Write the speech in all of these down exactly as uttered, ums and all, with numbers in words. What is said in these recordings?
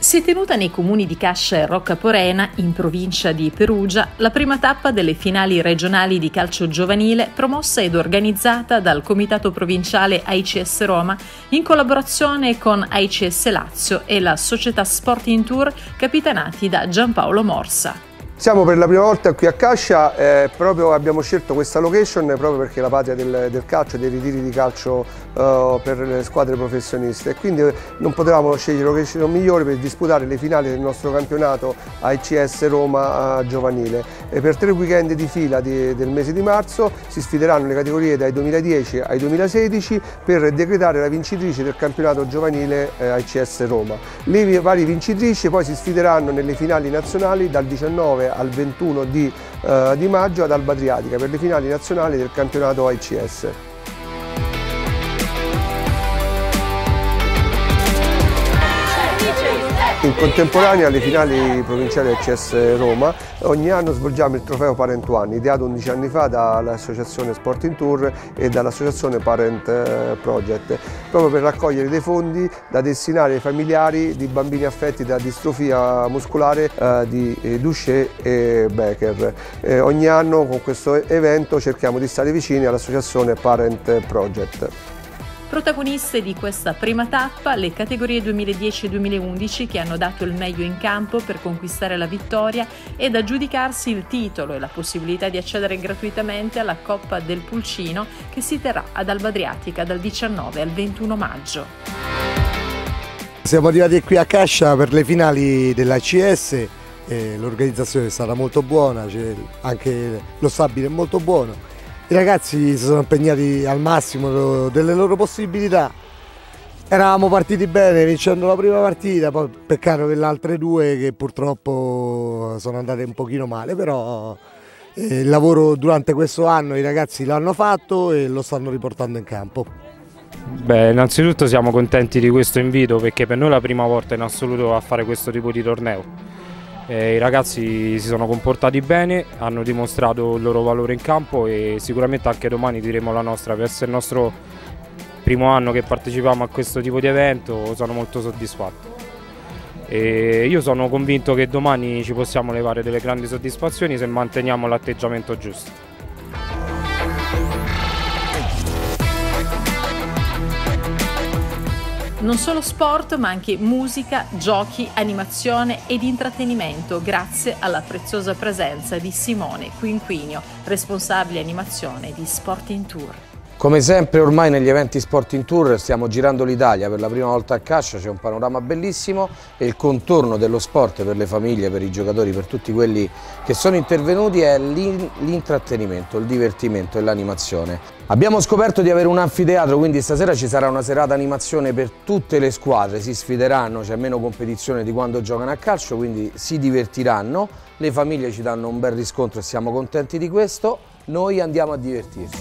Si è tenuta nei comuni di Cascia e Roccaporena, in provincia di Perugia, la prima tappa delle finali regionali di calcio giovanile promossa ed organizzata dal Comitato Provinciale A I C S Roma in collaborazione con A I C S Lazio e la società Sporting Tour capitanati da Giampaolo Morsa. Siamo per la prima volta qui a Cascia, eh, proprio abbiamo scelto questa location proprio perché è la patria del, del calcio e dei ritiri di calcio eh, per le squadre professioniste, e quindi non potevamo scegliere location migliore per disputare le finali del nostro campionato A I C S Roma eh, giovanile. E per tre weekend di fila di, del mese di marzo si sfideranno le categorie dai duemiladieci ai duemilasedici per decretare la vincitrice del campionato giovanile eh, A I C S Roma. Le varie vincitrici poi si sfideranno nelle finali nazionali dal diciannove al ventuno di, uh, di maggio ad Alba Adriatica per le finali nazionali del campionato A I C S. In contemporanea alle finali provinciali A I C S Roma, ogni anno svolgiamo il trofeo Parent One, ideato undici anni fa dall'associazione Sporting Tour e dall'associazione Parent Project, proprio per raccogliere dei fondi da destinare ai familiari di bambini affetti da distrofia muscolare eh, di Duchenne e Becker. Eh, ogni anno con questo evento cerchiamo di stare vicini all'associazione Parent Project. Protagoniste di questa prima tappa le categorie duemiladieci e duemilaundici che hanno dato il meglio in campo per conquistare la vittoria ed aggiudicarsi il titolo e la possibilità di accedere gratuitamente alla Coppa del Pulcino che si terrà ad Alba Adriatica dal diciannove al ventuno maggio. Siamo arrivati qui a Cascia per le finali dell'A C S, l'organizzazione è stata molto buona, anche lo stabile è molto buono. I ragazzi si sono impegnati al massimo delle loro possibilità. Eravamo partiti bene vincendo la prima partita, poi peccato che le altre due che purtroppo sono andate un pochino male, però eh, il lavoro durante questo anno i ragazzi l'hanno fatto e lo stanno riportando in campo. Beh, innanzitutto siamo contenti di questo invito perché per noi è la prima volta in assoluto a fare questo tipo di torneo. Eh, I ragazzi si sono comportati bene, hanno dimostrato il loro valore in campo e sicuramente anche domani diremo la nostra. Per essere il nostro primo anno che partecipiamo a questo tipo di evento sono molto soddisfatto. E io sono convinto che domani ci possiamo levare delle grandi soddisfazioni se manteniamo l'atteggiamento giusto. Non solo sport, ma anche musica, giochi, animazione ed intrattenimento, grazie alla preziosa presenza di Simone Quinquinio, responsabile animazione di Sporting Tour. Come sempre ormai negli eventi Sporting Tour stiamo girando l'Italia, per la prima volta a Cascia c'è un panorama bellissimo e il contorno dello sport per le famiglie, per i giocatori, per tutti quelli che sono intervenuti è l'intrattenimento, il divertimento e l'animazione. Abbiamo scoperto di avere un anfiteatro, quindi stasera ci sarà una serata animazione per tutte le squadre, si sfideranno, c'è meno competizione di quando giocano a calcio, quindi si divertiranno, le famiglie ci danno un bel riscontro e siamo contenti di questo, noi andiamo a divertirci.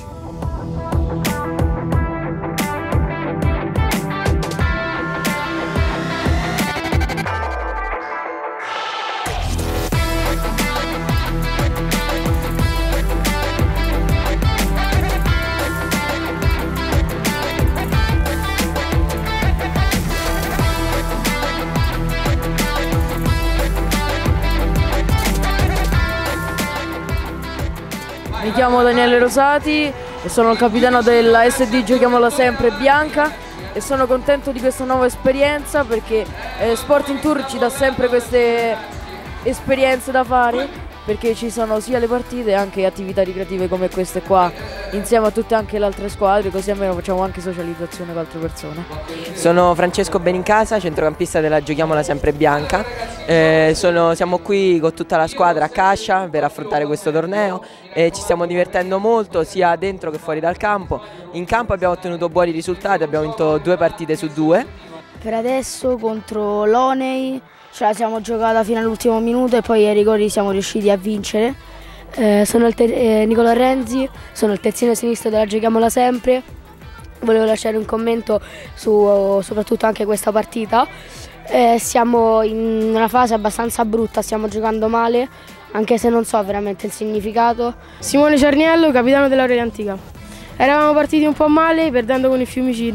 Mi chiamo Daniele Rosati e sono il capitano della S D Giochiamola Sempre Bianca e sono contento di questa nuova esperienza perché eh, Sporting Tour ci dà sempre queste esperienze da fare, perché ci sono sia le partite e anche attività ricreative come queste qua insieme a tutte anche le altre squadre, così almeno facciamo anche socializzazione con altre persone. Sono Francesco Benincasa, centrocampista della Giochiamola Sempre Bianca. Eh, sono, siamo qui con tutta la squadra a Cascia per affrontare questo torneo e ci stiamo divertendo molto sia dentro che fuori dal campo. In campo abbiamo ottenuto buoni risultati, abbiamo vinto due partite su due. Per adesso contro l'Onei ce la siamo giocata fino all'ultimo minuto e poi ai rigori siamo riusciti a vincere. Eh, sono il eh, Nicola Renzi, sono il terzino sinistro della Giochiamola Sempre. Volevo lasciare un commento su soprattutto anche questa partita. Eh, siamo in una fase abbastanza brutta, stiamo giocando male, anche se non so veramente il significato. Simone Cerniello, capitano della Rete Antica. Eravamo partiti un po' male perdendo con il Fiumicino,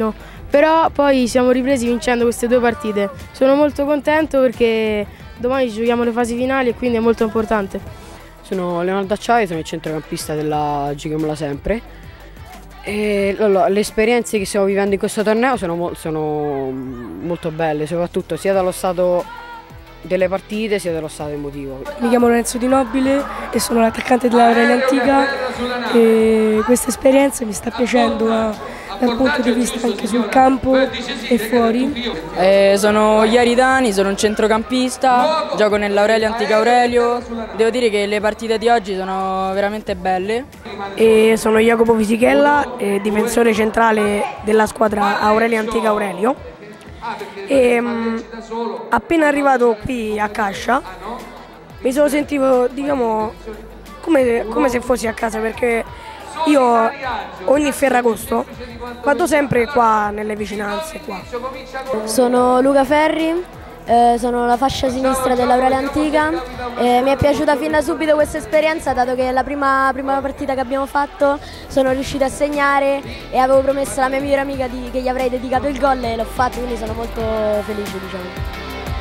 però poi siamo ripresi vincendo queste due partite. Sono molto contento perché domani giochiamo le fasi finali e quindi è molto importante. Sono Leonardo Acciai, sono il centrocampista della Giochiamola Sempre. E allora, le esperienze che stiamo vivendo in questo torneo sono, mo sono molto belle, soprattutto sia dallo stato delle partite sia dello stato emotivo. Mi chiamo Lorenzo Di Nobile e sono l'attaccante dell'Aurelia Antica e questa esperienza mi sta piacendo dal punto di vista anche sul campo e fuori. Eh, sono Iari Dani, sono un centrocampista, gioco nell'Aurelia Antica Aurelio. Devo dire che le partite di oggi sono veramente belle. E sono Jacopo Fisichella, eh, difensore centrale della squadra Aurelia Antica Aurelio. E mh, appena arrivato qui a Cascia mi sono sentito, diciamo, come, come se fossi a casa, perché io ogni Ferragosto vado sempre qua nelle vicinanze qua. Sono Luca Ferri, eh, sono la fascia sinistra dell'Aurelia Antica e mi è piaciuta fin da subito questa esperienza, dato che è la prima, prima partita che abbiamo fatto sono riuscita a segnare e avevo promesso alla mia migliore amica di, che gli avrei dedicato il gol e l'ho fatto, quindi sono molto felice, diciamo.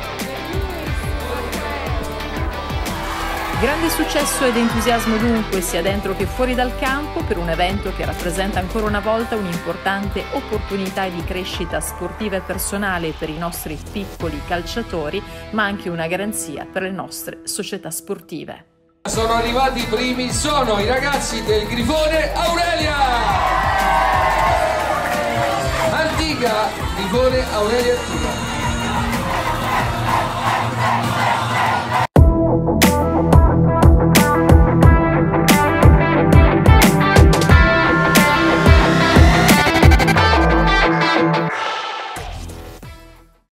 Grande successo ed entusiasmo dunque sia dentro che fuori dal campo per un evento che rappresenta ancora una volta un'importante opportunità di crescita sportiva e personale per i nostri piccoli calciatori, ma anche una garanzia per le nostre società sportive. Sono arrivati i primi, sono i ragazzi del Grifone Aurelia! Antica, Grifone Aurelia Antica.